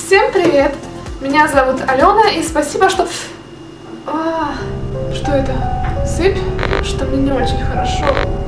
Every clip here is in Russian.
Всем привет! Меня зовут Алена, и спасибо, что... Что это? Сыпь? Что мне не очень хорошо.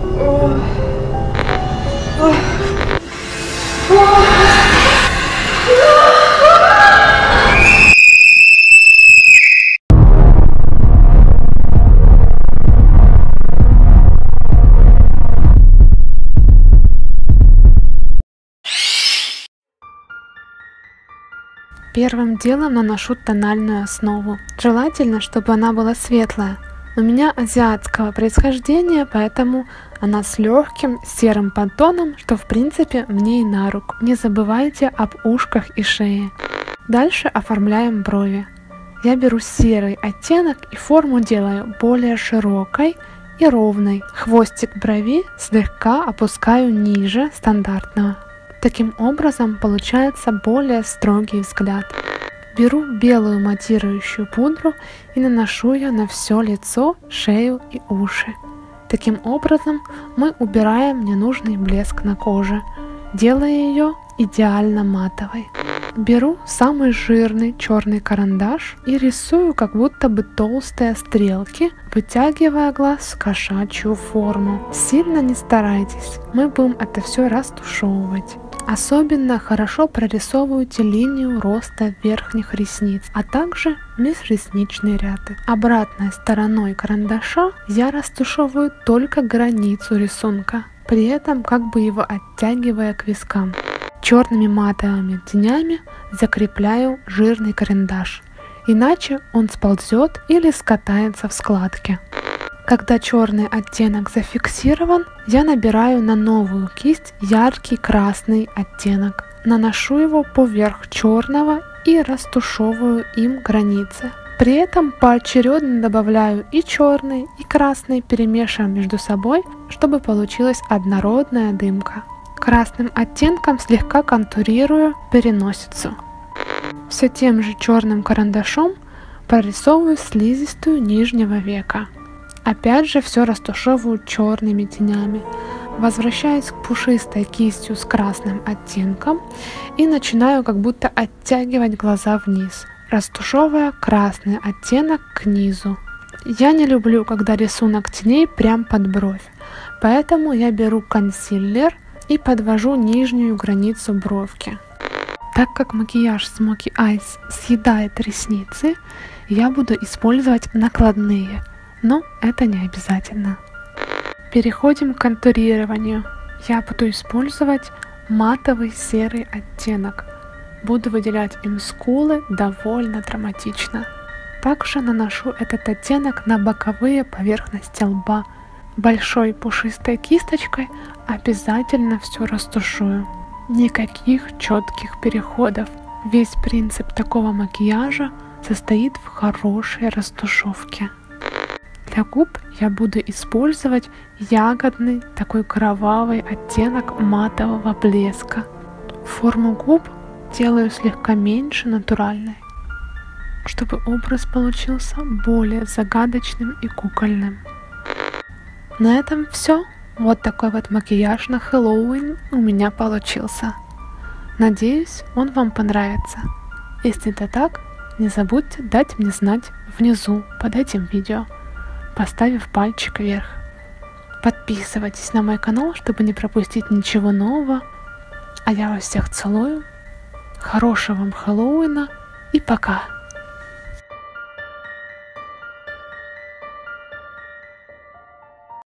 Первым делом наношу тональную основу. Желательно, чтобы она была светлая. У меня азиатского происхождения, поэтому она с легким серым подтоном, что в принципе мне и на руку. Не забывайте об ушках и шее. Дальше оформляем брови. Я беру серый оттенок и форму делаю более широкой и ровной. Хвостик брови слегка опускаю ниже стандартного. Таким образом получается более строгий взгляд. Беру белую матирующую пудру и наношу ее на все лицо, шею и уши. Таким образом мы убираем ненужный блеск на коже, делая ее идеально матовой. Беру самый жирный черный карандаш и рисую как будто бы толстые стрелки, вытягивая глаз в кошачью форму. Сильно не старайтесь, мы будем это все растушевывать. Особенно хорошо прорисовывайте линию роста верхних ресниц, а также межресничный ряд. Обратной стороной карандаша я растушевываю только границу рисунка, при этом как бы его оттягивая к вискам. Черными матовыми тенями закрепляю жирный карандаш, иначе он сползет или скатается в складки. Когда черный оттенок зафиксирован, я набираю на новую кисть яркий красный оттенок. Наношу его поверх черного и растушевываю им границы. При этом поочередно добавляю и черный, и красный, перемешивая между собой, чтобы получилась однородная дымка. Красным оттенком слегка контурирую переносицу. Все тем же черным карандашом прорисовываю слизистую нижнего века. Опять же все растушевываю черными тенями. Возвращаюсь к пушистой кистью с красным оттенком и начинаю как будто оттягивать глаза вниз, растушевывая красный оттенок к низу. Я не люблю, когда рисунок теней прям под бровь, поэтому я беру консилер и подвожу нижнюю границу бровки. Так как макияж Smoky Eyes съедает ресницы, я буду использовать накладные. Но это не обязательно. Переходим к контурированию. Я буду использовать матовый серый оттенок. Буду выделять им скулы довольно драматично. Также наношу этот оттенок на боковые поверхности лба. Большой пушистой кисточкой обязательно все растушую. Никаких четких переходов. Весь принцип такого макияжа состоит в хорошей растушевке. Для губ я буду использовать ягодный, такой кровавый оттенок матового блеска. Форму губ делаю слегка меньше натуральной, чтобы образ получился более загадочным и кукольным. На этом все. Вот такой вот макияж на Хэллоуин у меня получился. Надеюсь, он вам понравится. Если это так, не забудьте дать мне знать внизу под этим видео, поставив пальчик вверх. Подписывайтесь на мой канал, чтобы не пропустить ничего нового. А я вас всех целую. Хорошего вам Хэллоуина и пока!